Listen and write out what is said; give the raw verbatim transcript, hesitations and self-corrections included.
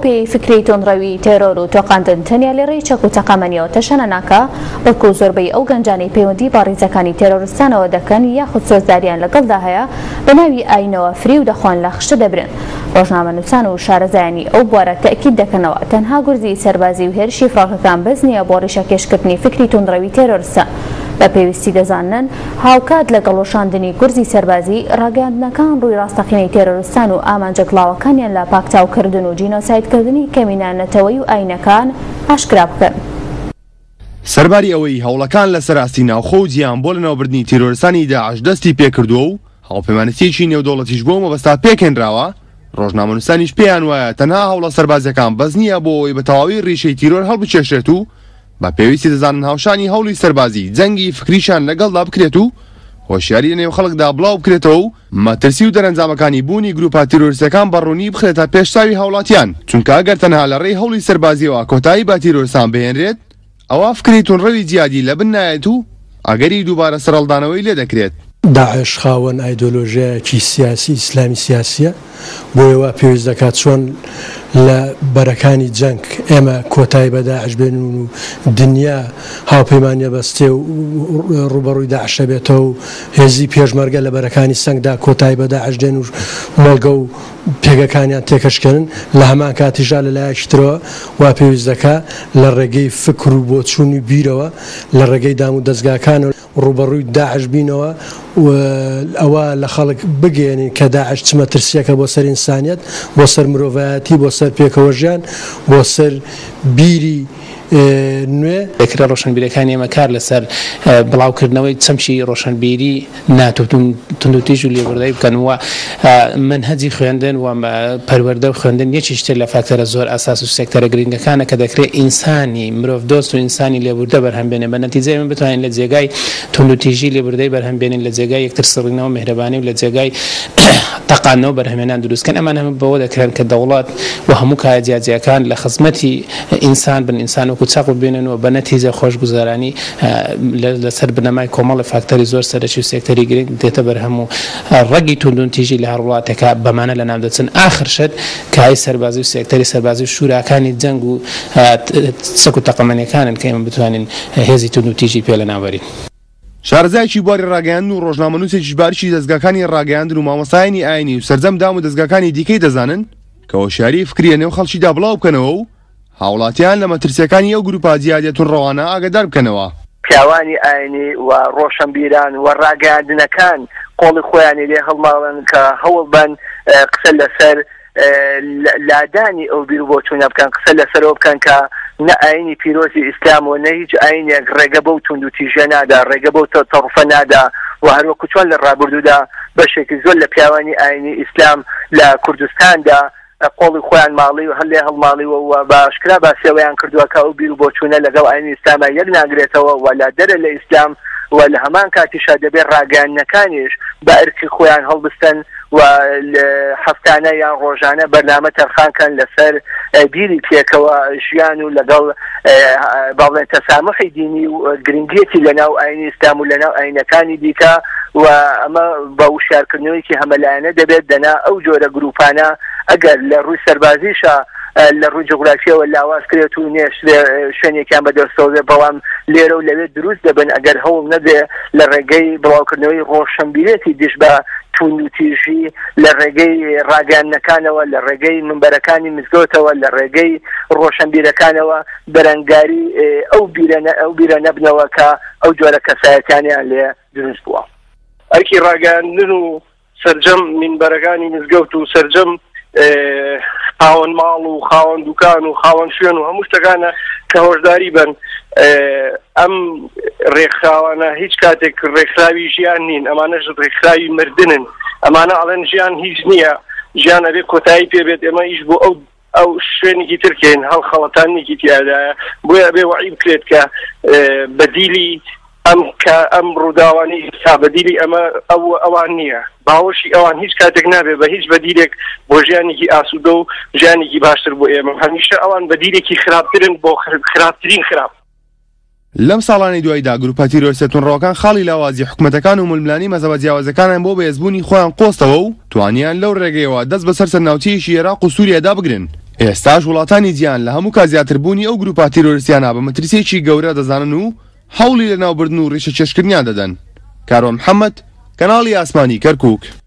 پێی فکری تۆنڕەوی تێرۆر و تۆقاندن تەنیا لێ ڕێی چەک و تەقامەنیەوە تەشەنە ناکە، بەڵکو زۆربەی ئەو گەنجانەی پەیوەندی بە ڕیزەکانی تێرۆریستانەوە دەکەن یاخود سۆزداریان لەگەڵدا هەیە بە ناوی ئاینەوە فری و دەخۆن لە خشتە دەبرن. ڕۆژنامەنووسان و شارەزایانی ئەو بوارە تەئکید دەکەنەوە تەنها گورزی سەربازی و هێرشی فڕاکەکان بەس نییە بۆ ڕیشەکێشکردنی فکری تۆنڕەوی تێرۆریستە. بە پێویستی دەزانن هاوکات لە گەڵۆشاندنی گورزی سەربازی ڕاگەاندنەکان ڕووی ڕاستەقینەی تێرۆریستان و ئامانجە گڵاوەکانیان لە پاکتاوکردن و جینۆسایدکردنی کەمینانەتەوەی و ئاینەکان ئاشکرا بکەن. سەرباری ئەوەی هەوڵەکان لە سەراستی ناوخۆ و جیان بۆ لەناوبردنی تیرۆریستانی داعش دەستی پێکردووە و هاوپەیمانەتیەکی نێودەوڵەتیش بۆ مەبەستا پێکهێنراوە، ڕۆژنامەنووسانیش پێیان وایە تەنها هەوڵە سەربازیەکان بەس نییە بۆ ئەوەی بە تەواوی ڕیشەی تیرۆر هەڵبچێشێت و بە پێویستی دەزانن هاوشانی هەوڵی سەربازی جەنگی فکریشان لەگەڵدا بکرێت و هۆشیاری لە نێو خەڵکدا بڵاو بکرێتەوە و مەترسی و دەرەنجامەکانی بوونی گروپا تیرۆریستەکان بەڕوونی بخرێتە پێشتاوی هاوڵاتیان، چونکە ئەگەر تەنها لە ڕێی هەوڵی سەربازیەوە کۆتایی با تیرۆریستان بهێنرێت ئەوە فکری تۆنڕەوی جیادی لە بن نایێت و ئەگەری دووبارە سەرەڵدانەوەی لێ دەکرێت. داعش خاوەن ئایدۆلۆژیایەکی سیاسی ئیسلامی سیاسیە، بۆ ئێوە پێویست دەکات چۆن لە بەرەکانی جەنگ ئێمە کۆتایی بە داعش بێن و دنیا هاوپەیمانیە بەستێ و ڕوبەڕووی داعشە بێتەوە و هێزی پێشمەرگە لە بەرەکانی سەنگدا کۆتایی بە داعش دێن و مەڵگە و پێگەکانیان تێکەشکردن، لە هەمان کاتیژا لە لایەکترەوە وا پێویست دەکات لە ڕێگەی فکر و بۆچوونی بیرەوە لە ڕێگەی دام و دەستگاکان ڕوبەڕووی داعش بینەوە و ئەوە لە خەڵک بگەێنین کە داعش چمە ترسیەکە بۆ سەر ئینسانیەت، بۆ سەر مرۆڤایەتی، بۆ سەر پێکەوە ژیان، بۆ سەر بیری نوێ. دەکرا ڕۆشنبیرەکانی ئێمە کار لەسەر بڵاوکردنەوەی چەمشی ڕۆشنبیری ناتوتون تونندوتیژ و لێبوردایی بکەن و منهەجی خوێندن و پەروەردە و خوێندن یەکی شتێک لە فاکتەرە زۆر ئاساس و سێکتەرە گرنگەکانە کە دەکرێت ئینسانی مرۆڤ دۆست و ئینسانی لێبوردە بەرهەمبێنێ، بە نەتیجەی من بتوانین لە جێگای تونندوتیژی لێبوردەی بەرهەمبێنین، لە جێگای یەکتر سڕینەوە مهرەبانی و لە جێگای تەقانەوە بەرهەمێنان دروستکەن. ئەمان هەموو بەوە دەکرێن کە دەوڵات و هەموو کایە جیاجیەکان لە خزمەتی ئینسان بن، ئینسان وەکو چاق ببێنن و بە نەتیجە خۆشگوزارانی لەسەر بنەمای کۆمەڵی فاکتەری زۆر سەرەکی و سێکتەری گرنگ دێتە بەرهەم و ڕەگی توندوتیژی لە هەر وڵاتێکە بەمانە لە ناو دەچن. ئاخر شت کای سەربازی و سێکتەری سەربازی و شوراکانی جەنگ و سەک و تەقەمەنیەکانن کە ئێمە بتوانین هێزی توندوتیژی پێ لەناوبەرین. شارەزایکی بواری ڕاگەیاندن و ڕۆژنامەنووسێکی بارشی دەستگاکانی ڕاگەیاندن و مامۆستایانی ئاینی و سەرجەم دام و دەستگاکانی دیکەی دەزانن کە هۆشیاری فکریە نێو خەڵکیدا بڵاو بکەنەوە و هاوڵاتیان لە مەترسیەکانی ئەو گروپا جیادیەتون ڕەوانە ئاگادار بکەنەوە. پیاوانی ئاینی و ڕۆشنبیران و ڕاگەیاندنەکان قۆڵی خۆیانی لێ هەڵماڵن کە هەوڵ بن قسە لەسەر لادانی ئەو بیر بۆچوونە بکەن، قسە لەسەرەوە بکەن کە نە ئاینی پیرۆزی ئیسلام و نە هیچ ئاینێک ڕێگە بەو توندوتیژە نادا، ڕێگە بەو تەڕفە نادا و هەروەکو چۆن لە ڕابردوودا بەشێکی زۆر لە پیاوانی ئاینی ئیسلام لە کوردستاندا قۆڵی خۆیان ماڵی و هەلێ هەڵماڵیوە و باشکرا باسیەوەیان کردووە کە ئەو بیر بۆچوونە لەگەڵ ئاینی ئیسلامە یەک ناگرێتەوە و لا دەرە لە ئیسلام و لە هەمان کاتیشا دەبێت ڕاگەیاندنەکانیش بە ئەرکی خۆیان هەڵبستن و هەفتانە یان ڕۆژانە بەرنامە تەرخانکەن لەسەر بیری پێکەوە ژیان و لەگەڵ باڵێن تەسامحی دینی و گرنگیەتی لەناو ئاینی ئیسلام و لەناو ئاینەکانی دیکە و ئەمە بە وشارکردنەوەیکی هەمەلایەنە دەبێت دەنا ئەو جۆرە گروپانە ئەگەر لە ڕووی سەربازیشە لە ڕووی جغرافیەوە لاواز کرێت و نێش شوێنێکیان بەدەستەوە بەڵام لێرە و لەوێ دروست دەبن ئەگەر هەوڵ نەبێ لە ڕێگەی بڵاوکردنەوەی ڕۆشنبیرێتی دیش بە توندوتیژی لە ڕێگەی ڕاگەیاندنەکانەوە، لە ڕێگەی منبەرەکانی مزگەوتەوە، لە ڕێگەی ڕۆشنبیرەکانەوە بەرەنگاری ئەو بیرە ئەو بیرە نەبنەوە کە ئەو جۆرە کەسایەتیانیان لێ دروست بووە. ئەرکی ڕاگەیاندن و سەرجەم منبەرەکانی مزگەوت و سەرجەم خاوەن ماڵ و خاوەن دوکان و خاوەن شوێن و هەموو شتەکانە کە هۆشداری بن ئەم ڕێکخراوانە هیچ کاتێک ڕێکخراوی ژیان نین، ئەمانەش ڕێکخراوی مردنن، ئەمانە ئەڵێن ژیان هیچ نییە، ژیان ئەبێ کۆتایی پێبێت، ئێمە ئیش بۆ ئەو ئەو شوێنێکی ترکێن هەڵ خەڵەتانێکی تیادایە، بۆیە ئەبێ وەعی بکرێت کە بەدیلی ئەم کە ئەم ڕووداوانی بەدیلی ئەمە ئەو ئەوان نییە، باوەشی ئەوان هیچ کاتێک نابێت بە هیچ بەدیلێک بۆ ژیانێکی ئاسوودە و ژیانێکی باشتر بۆ ئێمە، هەمیشە ئەوان بەدیلێکی خراپترن بۆ خراپترین خراپ. لەم ساڵانی دوایدا گروپە تیرۆریستە تونڕەوەکان خاڵی لاوازی حکومەتەکان و مولملانی مەزەبە جیاوازەکانیان بۆ بەهێزبوونی خۆیان قۆستەوە و توانیان لەو ڕێگەیەوە دەست بەسەر سەرناوچەیەکی عێراق و سووریادا بگرن. ئێستاش وڵاتانی جیهان لە هەموو کازیاتربوونی ئەو گروپا تیرۆریستیانە بە مەترسیەکی گەورە دەزانن و هەوڵی لە ناوبردن و ڕیشە چێشکردنیان دەدەن. کارۆ محەممەد، کەناڵی ئاسمانی کەرکووک.